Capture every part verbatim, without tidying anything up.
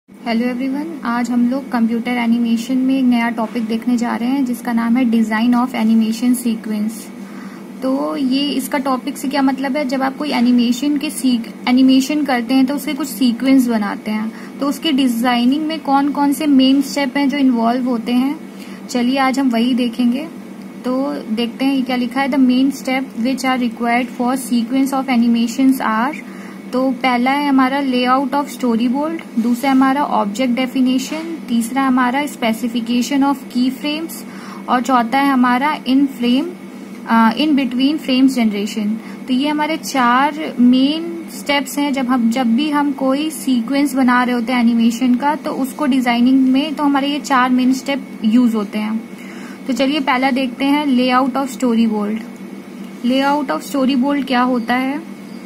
Hello everyone, आज हम लोग कंप्यूटर एनिमेशन में एक नया टॉपिक देखने जा रहे हैं जिसका नाम है डिज़ाइन ऑफ एनिमेशन सीक्वेंस। तो ये इसका टॉपिक से क्या मतलब है, जब आप कोई एनिमेशन के सीक एनिमेशन करते हैं तो उसके कुछ सीक्वेंस बनाते हैं, तो उसके डिज़ाइनिंग में कौन कौन से मेन स्टेप हैं जो इन्वॉल्व होते हैं। चलिए आज हम वही देखेंगे। तो देखते हैं ये क्या लिखा है। The main step which are required for sequence of animations are. तो पहला है हमारा लेआउट ऑफ स्टोरी बोर्ड, दूसरा हमारा ऑब्जेक्ट डेफिनेशन, तीसरा हमारा स्पेसिफिकेशन ऑफ की फ्रेम्स और चौथा है हमारा in frame in between frames generation. तो ये हमारे चार मेन स्टेप्स हैं जब हम जब भी हम कोई सीक्वेंस बना रहे होते हैं एनिमेशन का, तो उसको डिजाइनिंग में तो हमारे ये चार मेन स्टेप यूज होते हैं। तो चलिए पहला देखते हैं layout of story board. Layout of story board क्या होता है?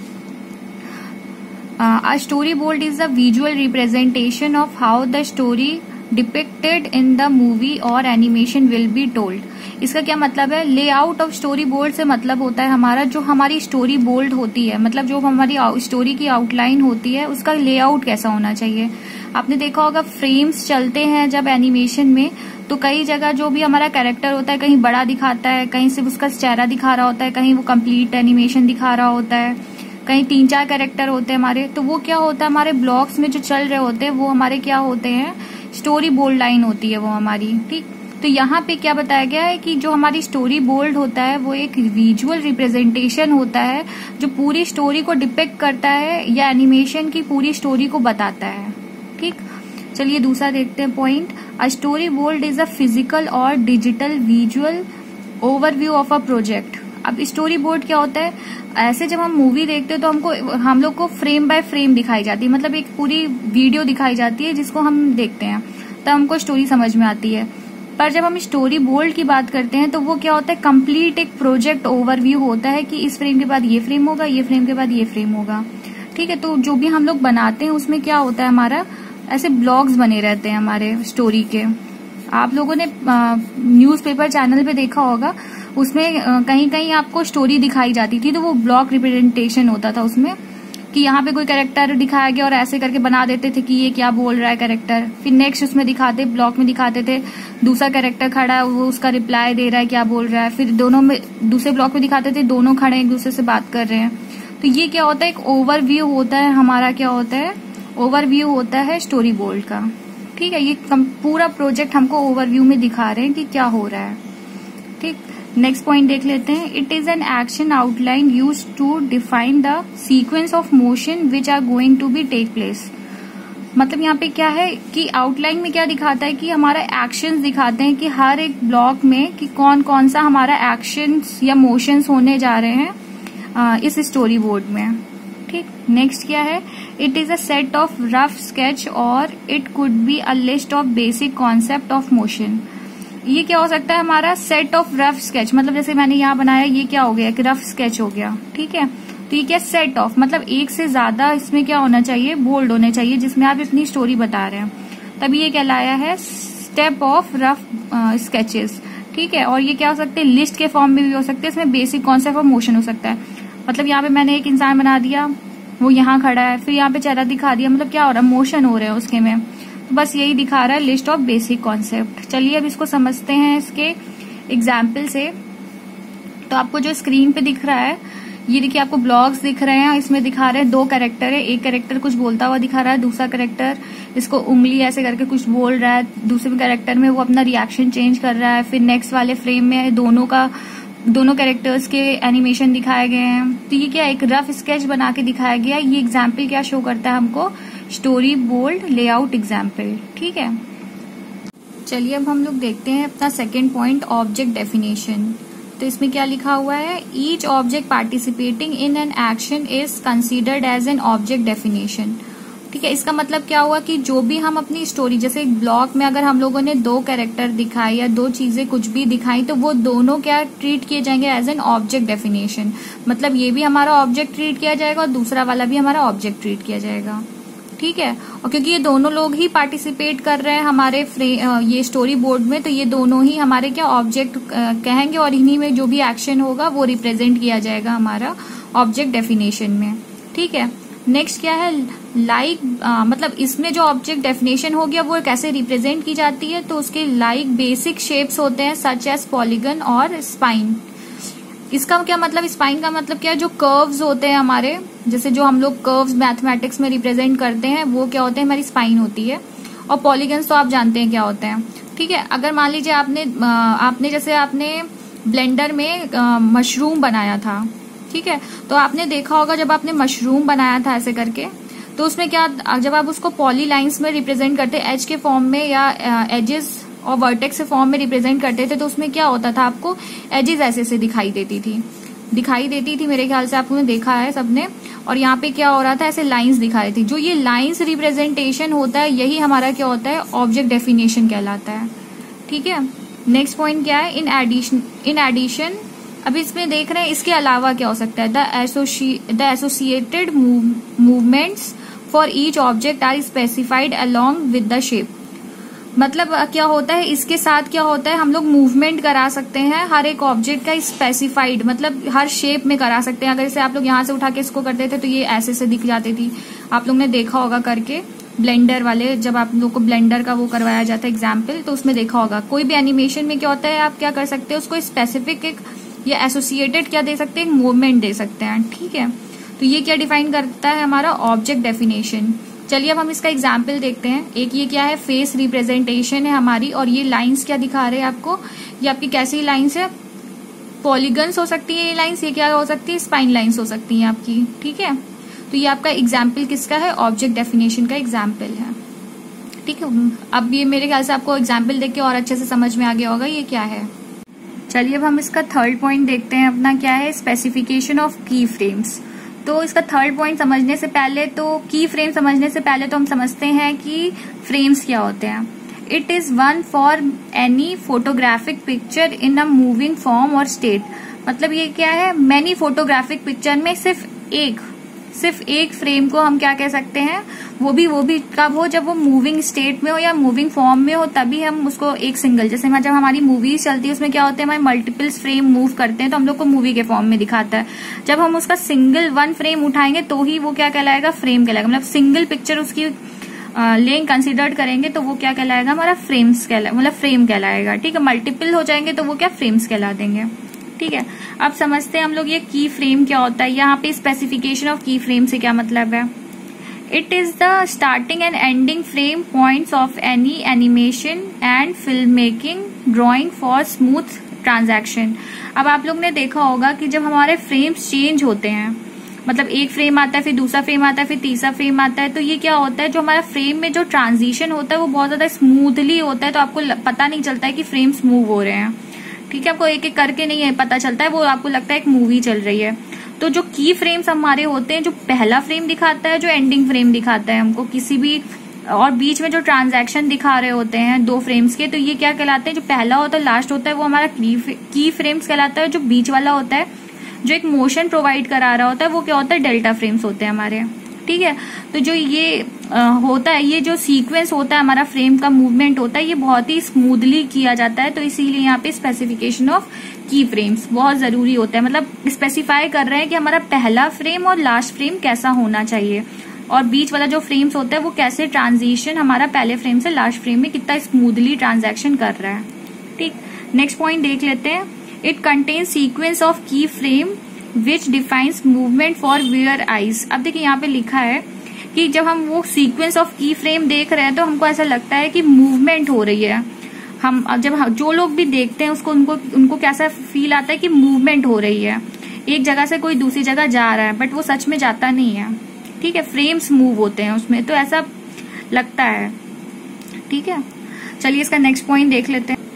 Uh, a storyboard is a visual representation of how the story depicted in the movie or animation will be told. इसका क्या मतलब है? लेआउट ऑफ स्टोरी बोर्ड से मतलब होता है हमारा जो हमारी स्टोरी बोर्ड होती है, मतलब जो हमारी स्टोरी की आउटलाइन होती है उसका लेआउट कैसा होना चाहिए। आपने देखा होगा फ्रेम्स चलते हैं जब एनिमेशन में, तो कई जगह जो भी हमारा कैरेक्टर होता है कहीं बड़ा दिखाता है, कहीं सिर्फ उसका चेहरा दिखा रहा होता है, कहीं वो कंप्लीट एनिमेशन दिखा रहा होता है, कहीं तीन चार कैरेक्टर होते हैं हमारे। तो वो क्या होता है, हमारे ब्लॉक्स में जो चल रहे होते हैं वो हमारे क्या होते हैं, स्टोरी बोर्ड लाइन होती है वो हमारी। ठीक, तो यहाँ पे क्या बताया गया है कि जो हमारी स्टोरी बोर्ड होता है वो एक विजुअल रिप्रेजेंटेशन होता है जो पूरी स्टोरी को डिपिक्ट करता है या एनिमेशन की पूरी स्टोरी को बताता है। ठीक, चलिए दूसरा देखते हैं point. A story board is a physical और digital visual overview of a project. अब स्टोरी बोर्ड क्या होता है, ऐसे जब हम मूवी देखते हैं तो हमको हम लोग को फ्रेम बाय फ्रेम दिखाई जाती है, मतलब एक पूरी वीडियो दिखाई जाती है जिसको हम देखते हैं तब हमको स्टोरी समझ में आती है। पर जब हम स्टोरी बोर्ड की बात करते हैं तो वो क्या होता है, कंप्लीट एक प्रोजेक्ट ओवरव्यू होता है कि इस फ्रेम के बाद ये फ्रेम होगा, ये फ्रेम के बाद ये फ्रेम होगा। ठीक है, तो जो भी हम लोग बनाते हैं उसमें क्या होता है, हमारा ऐसे ब्लॉग्स बने रहते हैं हमारे स्टोरी के। आप लोगों ने न्यूज़पेपर चैनल पे देखा होगा, उसमें कहीं कहीं आपको स्टोरी दिखाई जाती थी, तो वो ब्लॉक रिप्रेजेंटेशन होता था उसमें कि यहाँ पे कोई कैरेक्टर दिखाया गया और ऐसे करके बना देते थे कि ये क्या बोल रहा है कैरेक्टर। फिर नेक्स्ट उसमें दिखाते ब्लॉक में दिखाते थे दूसरा कैरेक्टर खड़ा है, वो उसका रिप्लाई दे रहा है क्या बोल रहा है। फिर दोनों में दूसरे ब्लॉक में दिखाते थे दोनों खड़े एक दूसरे से बात कर रहे हैं। तो ये क्या होता है, एक ओवरव्यू होता है हमारा, क्या होता है, ओवरव्यू होता है स्टोरी बोर्ड का। ठीक है, ये पूरा प्रोजेक्ट हमको ओवरव्यू में दिखा रहे हैं कि क्या हो रहा है। ठीक, नेक्स्ट पॉइंट देख लेते हैं। It is an action outline use to define the sequence of motion which are going to be take place. मतलब यहाँ पे क्या है कि आउटलाइन में क्या दिखाता है कि हमारा एक्शंस दिखाते हैं कि हर एक ब्लॉक में कि कौन कौन सा हमारा एक्शंस या मोशंस होने जा रहे हैं आ, इस स्टोरी बोर्ड में। ठीक, नेक्स्ट क्या है, it is a set of rough sketch और it could be a list of basic concept of motion. ये क्या हो सकता है, हमारा सेट ऑफ रफ स्केच, मतलब जैसे मैंने यहाँ बनाया ये क्या हो गया, कि रफ स्केच हो गया। ठीक है, तो ये क्या सेट ऑफ, मतलब एक से ज्यादा इसमें क्या होना चाहिए, बोल्ड होने चाहिए जिसमें आप अपनी स्टोरी बता रहे हैं, तभी ये कहलाया है स्टेप ऑफ रफ स्केचेस। ठीक है, और ये क्या हो सकते हैं, लिस्ट के फॉर्म में भी हो सकते हैं, इसमें बेसिक कॉन्सेप्ट ऑफ मोशन हो सकता है। मतलब यहाँ पे मैंने एक इंसान बना दिया, वो यहाँ खड़ा है, फिर यहाँ पे चेहरा दिखा दिया, मतलब क्या हो रहा है, मोशन हो रहे हैं उसके में। तो बस यही दिखा रहा है लिस्ट ऑफ बेसिक कॉन्सेप्ट। चलिए अब इसको समझते हैं इसके एग्जाम्पल से। तो आपको जो स्क्रीन पे दिख रहा है, ये देखिए आपको ब्लॉग्स दिख रहे हैं, इसमें दिखा रहे हैं दो कैरेक्टर है, एक कैरेक्टर कुछ बोलता हुआ दिखा रहा है, दूसरा कैरेक्टर इसको उंगली ऐसे करके कुछ बोल रहा है, दूसरे कैरेक्टर में वो अपना रिएक्शन चेंज कर रहा है। फिर नेक्स्ट वाले फ्रेम में दोनों का दोनों कैरेक्टर्स के एनिमेशन दिखाए गए हैं। तो ये क्या एक रफ स्केच बना के दिखाया गया। ये एग्जाम्पल क्या शो करता है हमको, स्टोरी बोर्ड लेआउट एग्जाम्पल। ठीक है, चलिए अब हम लोग देखते हैं अपना सेकेंड पॉइंट, ऑब्जेक्ट डेफिनेशन। तो इसमें क्या लिखा हुआ है, each object participating in an action is considered as an object definition. ठीक है, इसका मतलब क्या हुआ कि जो भी हम अपनी स्टोरी, जैसे एक ब्लॉक में अगर हम लोगों ने दो कैरेक्टर दिखाए या दो चीजें कुछ भी दिखाई, तो वो दोनों क्या ट्रीट किए जाएंगे एज एन ऑब्जेक्ट डेफिनेशन। मतलब ये भी हमारा ऑब्जेक्ट ट्रीट किया जाएगा और दूसरा वाला भी हमारा ऑब्जेक्ट ट्रीट किया जाएगा। ठीक है, और क्योंकि ये दोनों लोग ही पार्टिसिपेट कर रहे हैं हमारे ये स्टोरी बोर्ड में, तो ये दोनों ही हमारे क्या ऑब्जेक्ट कहेंगे और इन्हीं में जो भी एक्शन होगा वो रिप्रेजेंट किया जाएगा हमारा ऑब्जेक्ट डेफिनेशन में। ठीक है, नेक्स्ट क्या है, लाइक like, मतलब इसमें जो ऑब्जेक्ट डेफिनेशन हो गया वो कैसे रिप्रेजेंट की जाती है, तो उसके लाइक बेसिक शेप्स होते हैं सच एज पॉलीगन और स्पाइन। इसका क्या मतलब, स्पाइन का मतलब क्या है, जो कर्व्स होते हैं हमारे, जैसे जो हम लोग कर्व्स मैथमेटिक्स में रिप्रेजेंट करते हैं वो क्या होते हैं, हमारी स्पाइन होती है। और पॉलीगन्स तो आप जानते हैं क्या होते हैं, ठीक है। अगर मान लीजिए आपने आपने जैसे आपने ब्लेंडर में मशरूम बनाया था, ठीक है, तो आपने देखा होगा जब आपने मशरूम बनाया था ऐसे करके, तो उसमें क्या, जब आप उसको पॉली लाइन्स में रिप्रेजेंट करते, एज के फॉर्म में या एजेस और वर्टेक्स के फॉर्म में रिप्रेजेंट करते थे, तो उसमें क्या होता था, आपको एजेस ऐसे ऐसे दिखाई देती थी दिखाई देती थी मेरे ख्याल से आपने देखा है सबने। और यहाँ पे क्या हो रहा था, ऐसे लाइंस दिखाई थी। जो ये लाइंस रिप्रेजेंटेशन होता है यही हमारा क्या होता है, ऑब्जेक्ट डेफिनेशन कहलाता है, ठीक है। नेक्स्ट पॉइंट क्या है, इन एडिशन इन एडिशन अभी इसमें देख रहे हैं इसके अलावा क्या हो सकता है, the associated movements for each object are specified along with the shape. मतलब क्या होता है, इसके साथ क्या होता है, हम लोग मूवमेंट करा सकते हैं हर एक ऑब्जेक्ट का स्पेसिफाइड, मतलब हर शेप में करा सकते हैं। अगर इसे आप लोग यहाँ से उठा के इसको करते थे तो ये ऐसे से दिख जाती थी, आप लोग ने देखा होगा करके ब्लेंडर वाले, जब आप लोग को ब्लेंडर का वो करवाया जाता है एग्जाम्पल, तो उसमें देखा होगा। कोई भी एनिमेशन में क्या होता है, आप क्या कर सकते हैं, उसको स्पेसिफिक एक या एसोसिएटेड क्या दे सकते हैं, एक मूवमेंट दे सकते हैं, ठीक है। तो ये क्या डिफाइन करता है, हमारा ऑब्जेक्ट डेफिनेशन। चलिए अब हम इसका एग्जाम्पल देखते हैं। एक ये क्या है, फेस रिप्रेजेंटेशन है हमारी, और ये लाइंस क्या दिखा रहे हैं आपको, ये आपकी कैसी लाइंस है, पॉलीगन्स हो सकती है ये लाइंस, ये क्या हो सकती है, स्पाइन लाइंस हो सकती है आपकी, ठीक है। तो ये आपका एग्जाम्पल किसका है, ऑब्जेक्ट डेफिनेशन का एग्जाम्पल है, ठीक है। अब ये मेरे ख्याल से आपको एग्जाम्पल देख के और अच्छे से समझ में आ गया होगा ये क्या है। चलिए अब हम इसका थर्ड पॉइंट देखते हैं अपना, क्या है, स्पेसिफिकेशन ऑफ की फ्रेम्स। तो इसका थर्ड पॉइंट समझने से पहले, तो की फ्रेम समझने से पहले तो हम समझते हैं कि फ्रेम्स क्या होते हैं। It is one for any photographic picture in a moving form और स्टेट। मतलब ये क्या है, मैनी फोटोग्राफिक पिक्चर में सिर्फ एक सिर्फ एक फ्रेम को हम क्या कह सकते हैं, वो भी वो भी कब हो, जब वो मूविंग स्टेट में हो या मूविंग फॉर्म में हो, तभी हम उसको एक सिंगल, जैसे जब हमारी मूवीज चलती है उसमें क्या होते हैं, हमारे मल्टीपल फ्रेम मूव करते हैं तो हम लोग को मूवी के फॉर्म में दिखाता है। जब हम उसका सिंगल वन फ्रेम उठाएंगे तो ही वो क्या कहलाएगा, फ्रेम कहलाएगा। मतलब सिंगल पिक्चर उसकी लेंथ कंसिडर्ड करेंगे तो वो क्या कहलाएगा, हमारा फ्रेम्स कहलाएगा, मतलब फ्रेम कहलाएगा, ठीक है। मल्टीपल हो जाएंगे तो वो क्या, फ्रेम्स कहला देंगे, ठीक है। अब समझते हैं हम लोग ये की फ्रेम क्या होता है। यहाँ पे स्पेसिफिकेशन ऑफ की फ्रेम से क्या मतलब है, it is the starting and ending frame points of any animation and film making drawing for smooth transaction. अब आप लोग ने देखा होगा कि जब हमारे फ्रेम्स चेंज होते हैं, मतलब एक फ्रेम आता है फिर दूसरा फ्रेम आता है फिर तीसरा फ्रेम आता है, तो ये क्या होता है, जो हमारा फ्रेम में जो ट्रांजिशन होता है वो बहुत ज्यादा स्मूथली होता है, तो आपको पता नहीं चलता है कि फ्रेम्स मूव हो रहे हैं, ठीक है। आपको एक एक करके नहीं है पता चलता है, वो आपको लगता है एक मूवी चल रही है। तो जो की फ्रेम्स हमारे होते हैं, जो पहला फ्रेम दिखाता है, जो एंडिंग फ्रेम दिखाता है हमको किसी भी, और बीच में जो ट्रांजैक्शन दिखा रहे होते हैं दो फ्रेम्स के, तो ये क्या कहलाते हैं, जो पहला होता है लास्ट होता है वो हमारा की फ्रेम्स कहलाता है। जो बीच वाला होता है, जो एक मोशन प्रोवाइड करा रहा होता है, वो क्या होता है, डेल्टा फ्रेम्स होते हैं हमारे, ठीक है। तो जो ये आ, होता है, ये जो सीक्वेंस होता है हमारा फ्रेम का मूवमेंट होता है, ये बहुत ही स्मूथली किया जाता है। तो इसीलिए यहाँ पे स्पेसिफिकेशन ऑफ की फ्रेम्स बहुत जरूरी होता है। मतलब स्पेसिफाई कर रहे हैं कि हमारा पहला फ्रेम और लास्ट फ्रेम कैसा होना चाहिए, और बीच वाला जो फ्रेम्स होता है वो कैसे ट्रांजिशन हमारा पहले फ्रेम से लास्ट फ्रेम में कितना स्मूथली ट्रांजैक्शन कर रहा है, ठीक। नेक्स्ट पॉइंट देख लेते हैं। It contains sequence of key frame which defines movement for viewer eyes. अब देखिए यहाँ पे लिखा है कि जब हम वो सीक्वेंस ऑफ की फ्रेम देख रहे हैं तो हमको ऐसा लगता है कि मूवमेंट हो रही है। हम जब हम, जो लोग भी देखते हैं उसको उनको उनको कैसा फील आता है कि मूवमेंट हो रही है, एक जगह से कोई दूसरी जगह जा रहा है, बट वो सच में जाता नहीं है, ठीक है। फ्रेम्स मूव होते हैं उसमें, तो ऐसा लगता है, ठीक है। चलिए इसका नेक्स्ट पॉइंट देख लेते हैं,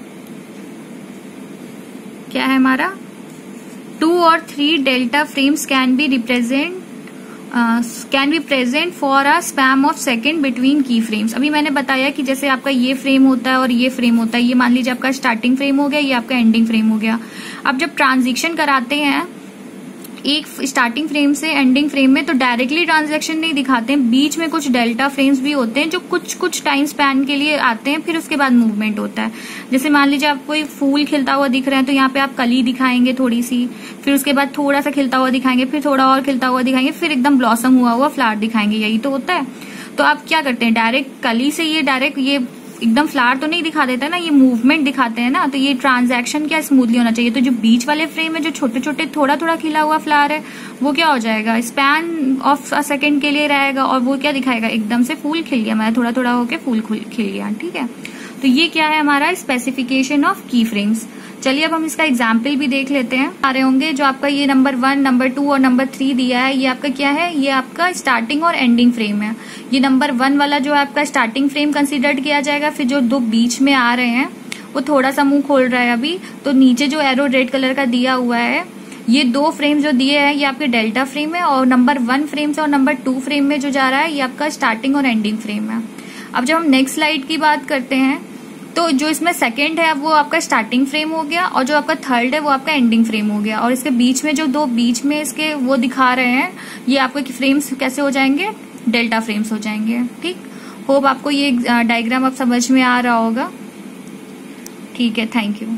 क्या है हमारा, टू और three delta frames can be represent can be present for a span of second between key frames. अभी मैंने बताया कि जैसे आपका ये फ्रेम होता है और ये फ्रेम होता है, ये मान लीजिए आपका स्टार्टिंग फ्रेम हो गया, ये आपका एंडिंग फ्रेम हो गया। अब जब ट्रांजिशन कराते हैं एक स्टार्टिंग फ्रेम से एंडिंग फ्रेम में तो डायरेक्टली ट्रांजैक्शन नहीं दिखाते हैं, बीच में कुछ डेल्टा फ्रेम्स भी होते हैं जो कुछ कुछ टाइम स्पैन के लिए आते हैं, फिर उसके बाद मूवमेंट होता है। जैसे मान लीजिए आप कोई फूल खिलता हुआ दिख रहा है तो यहाँ पे आप कली दिखाएंगे थोड़ी सी, फिर उसके बाद थोड़ा सा खिलता हुआ दिखाएंगे, फिर थोड़ा और खिलता हुआ दिखाएंगे, फिर एकदम ब्लॉसम हुआ हुआ फ्लावर दिखाएंगे, यही तो होता है। तो आप क्या करते हैं, डायरेक्ट कली से ये डायरेक्ट ये एकदम फ्लावर तो नहीं दिखा देता ना, ये मूवमेंट दिखाते हैं ना। तो ये ट्रांजैक्शन क्या स्मूथली होना चाहिए। तो जो बीच वाले फ्रेम में जो छोटे छोटे थोड़ा थोड़ा खिला हुआ फ्लावर है वो क्या हो जाएगा, स्पैन ऑफ अ सेकेंड के लिए रहेगा, और वो क्या दिखाएगा, एकदम से फूल खिल गया, मतलब थोड़ा थोड़ा होके फूल खिल गया। ठीक है, तो ये क्या है हमारा स्पेसिफिकेशन ऑफ की फ्रेम्स। चलिए अब हम इसका एग्जाम्पल भी देख लेते हैं। आ रहे होंगे जो आपका ये नंबर वन, नंबर टू और नंबर थ्री दिया है, ये आपका क्या है, ये आपका स्टार्टिंग और एंडिंग फ्रेम है। ये नंबर वन वाला जो आपका स्टार्टिंग फ्रेम कंसीडर्ड किया जाएगा, फिर जो दो बीच में आ रहे हैं वो थोड़ा सा मुंह खोल रहा है अभी, तो नीचे जो एरो रेड कलर का दिया हुआ है, ये दो फ्रेम जो दिए हैं ये आपके डेल्टा फ्रेम है, और नंबर वन फ्रेम से और नंबर टू फ्रेम में जो जा रहा है ये आपका स्टार्टिंग और एंडिंग फ्रेम है। अब जब हम नेक्स्ट स्लाइड की बात करते हैं तो जो इसमें सेकंड है वो आपका स्टार्टिंग फ्रेम हो गया, और जो आपका थर्ड है वो आपका एंडिंग फ्रेम हो गया, और इसके बीच में जो दो बीच में इसके वो दिखा रहे हैं ये आपके फ्रेम्स कैसे हो जाएंगे, डेल्टा फ्रेम्स हो जाएंगे। ठीक, होप आपको ये डायग्राम अब समझ में आ रहा होगा। ठीक है, थैंक यू।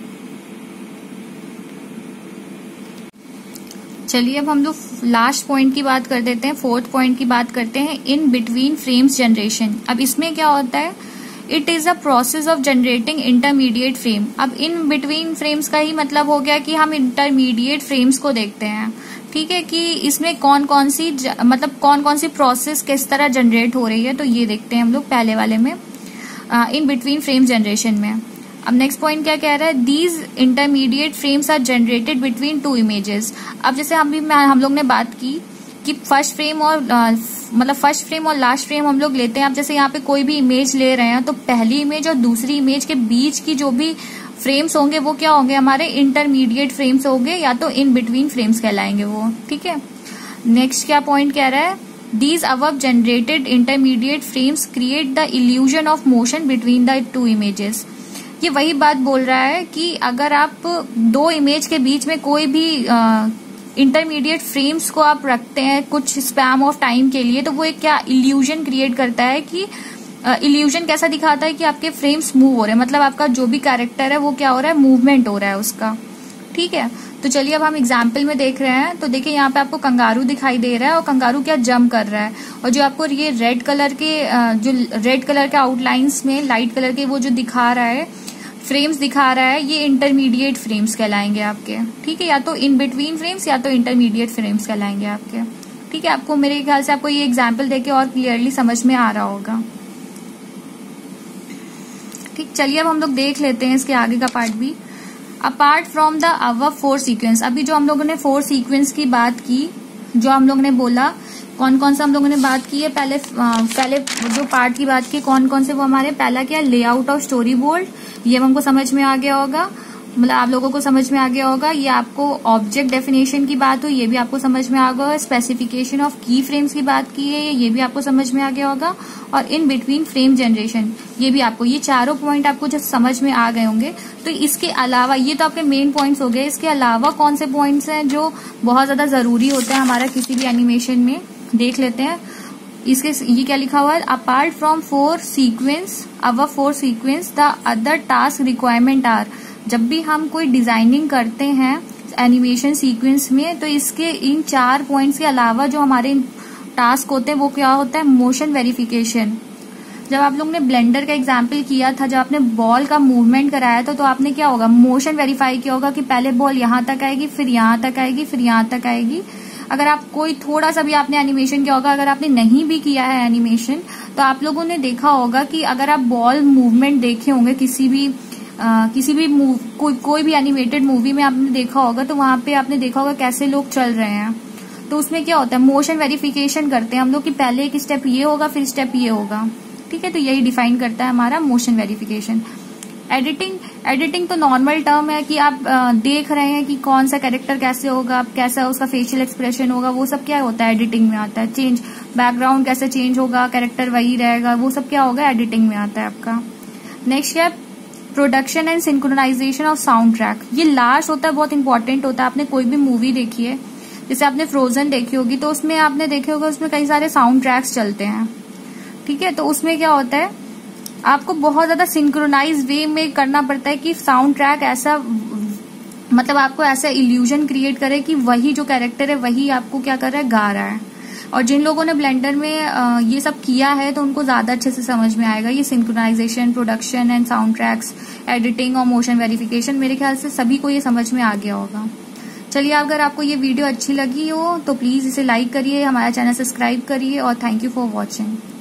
चलिए अब हम लोग लास्ट पॉइंट की बात कर देते हैं, फोर्थ पॉइंट की बात करते हैं, इन बिटवीन फ्रेम्स जनरेशन। अब इसमें क्या होता है, it is a process of generating intermediate frame. अब इन बिटवीन फ्रेम्स का ही मतलब हो गया कि हम इंटरमीडिएट फ्रेम्स को देखते हैं। ठीक है, कि इसमें कौन कौन सी मतलब कौन कौन सी प्रोसेस किस तरह जनरेट हो रही है, तो ये देखते हैं हम लोग पहले वाले में, इन बिटवीन फ्रेम जनरेशन में। अब नेक्स्ट पॉइंट क्या कह रहा है, these intermediate frames are generated between two images. अब जैसे हम भी हम लोग ने बात की कि फर्स्ट फ्रेम और uh, मतलब फर्स्ट फ्रेम और लास्ट फ्रेम हम लोग लेते हैं। अब जैसे यहाँ पे कोई भी इमेज ले रहे हैं तो पहली इमेज और दूसरी इमेज के बीच की जो भी फ्रेम्स होंगे वो क्या होंगे, हमारे इंटरमीडिएट फ्रेम्स होंगे, या तो इन बिटवीन फ्रेम्स कहलाएंगे वो। ठीक है, नेक्स्ट क्या पॉइंट कह रहा है, these above generated intermediate frames create the illusion of motion between the two images. ये वही बात बोल रहा है कि अगर आप दो इमेज के बीच में कोई भी इंटरमीडिएट फ्रेम्स को आप रखते हैं कुछ स्पैम ऑफ टाइम के लिए, तो वो एक क्या इल्यूजन क्रिएट करता है कि इल्यूजन uh, कैसा दिखाता है कि आपके फ्रेम्स मूव हो रहे हैं, मतलब आपका जो भी कैरेक्टर है वो क्या हो रहा है, मूवमेंट हो रहा है उसका। ठीक है, तो चलिए अब हम एग्जाम्पल में देख रहे हैं। तो देखिए यहाँ पे आपको कंगारू दिखाई दे रहा है, और कंगारू क्या जंप कर रहा है, और जो आपको ये रेड कलर के जो रेड कलर के आउटलाइंस में लाइट कलर के वो जो दिखा रहा है फ्रेम्स दिखा रहा है, ये इंटरमीडिएट फ्रेम्स कहलाएंगे आपके। ठीक है, या तो इन बिटवीन फ्रेम्स या तो इंटरमीडिएट फ्रेम्स कहलाएंगे आपके। ठीक है, आपको मेरे ख्याल से आपको ये एग्जाम्पल देके और क्लियरली समझ में आ रहा होगा। ठीक, चलिए अब हम लोग देख लेते हैं इसके आगे का पार्ट भी। Apart from the above four sequence, अभी जो हम लोगों ने फोर सीक्वेंस की बात की, जो हम लोगों ने बोला कौन कौन सा हम लोगों ने बात की है, पहले पहले जो पार्ट की बात की कौन कौन से, वो हमारे पहला क्या, लेआउट ऑफ स्टोरी बोर्ड, ये हमको समझ में आ गया होगा, मतलब आप लोगों को समझ में आ गया होगा। ये आपको ऑब्जेक्ट डेफिनेशन की बात हुई, ये भी आपको समझ में आ गया। स्पेसिफिकेशन ऑफ की फ्रेम्स की बात की है, ये भी आपको समझ में आ गया होगा। और इन बिटवीन फ्रेम जनरेशन, ये भी आपको, ये चारों पॉइंट आपको जब समझ में आ गए होंगे तो इसके अलावा, ये तो आपके मेन पॉइंट्स हो गए, इसके अलावा कौन से पॉइंट्स हैं जो बहुत ज्यादा जरूरी होते हैं हमारा किसी भी एनिमेशन में, देख लेते हैं। इसके ये क्या लिखा हुआ है, apart from four sequence our four sequence the other task requirement are. जब भी हम कोई डिजाइनिंग करते हैं एनिमेशन सीक्वेंस में, तो इसके इन चार पॉइंट्स के अलावा जो हमारे टास्क होते हैं वो क्या होता है, मोशन वेरिफिकेशन। जब आप लोग ने ब्लेंडर का एग्जाम्पल किया था, जब आपने बॉल का मूवमेंट कराया था, तो आपने क्या होगा, मोशन वेरीफाई किया होगा कि पहले बॉल यहाँ तक आएगी, फिर यहाँ तक आएगी, फिर यहाँ तक आएगी। अगर आप कोई थोड़ा सा भी आपने एनिमेशन किया होगा, अगर आपने नहीं भी किया है एनिमेशन, तो आप लोगों ने देखा होगा कि अगर आप बॉल मूवमेंट देखे होंगे किसी भी आ, किसी भी मूव कोई कोई भी एनिमेटेड मूवी में आपने देखा होगा, तो वहां पे आपने देखा होगा कैसे लोग चल रहे हैं। तो उसमें क्या होता है, मोशन वेरिफिकेशन करते हैं हम लोग कि पहले एक स्टेप ये होगा, फिर स्टेप ये होगा। ठीक है, तो यही डिफाइन करता है हमारा मोशन वेरिफिकेशन। एडिटिंग एडिटिंग तो नॉर्मल टर्म है कि आप आ, देख रहे हैं कि कौन सा कैरेक्टर कैसे होगा, कैसा उसका फेशियल एक्सप्रेशन होगा, वो सब क्या होता है, एडिटिंग में आता है। चेंज बैकग्राउंड कैसे चेंज होगा, कैरेक्टर वही रहेगा, वो सब क्या होगा, एडिटिंग में आता है आपका। नेक्स्ट है production and synchronization of sound track. ये लास्ट होता है, बहुत इंपॉर्टेंट होता है। आपने कोई भी मूवी देखी है जैसे आपने फ्रोजन देखी होगी तो उसमें आपने देखे होगा उसमें कई सारे साउंड ट्रैक्स चलते हैं, ठीक है। तो उसमें क्या होता है, आपको बहुत ज्यादा सिंक्रोनाइज वे में करना पड़ता है कि साउंड ट्रैक ऐसा, मतलब आपको ऐसा इल्यूजन क्रिएट करे कि वही जो कैरेक्टर है वही आपको क्या कर रहा है, गा रहा है। और जिन लोगों ने ब्लेंडर में ये सब किया है तो उनको ज्यादा अच्छे से समझ में आएगा। ये synchronization, production and sound tracks, editing और मोशन वेरिफिकेशन, मेरे ख्याल से सभी को ये समझ में आ गया होगा। चलिए, अगर आपको ये वीडियो अच्छी लगी हो तो प्लीज इसे लाइक करिए, हमारा चैनल सब्सक्राइब करिए और थैंक यू फॉर वॉचिंग।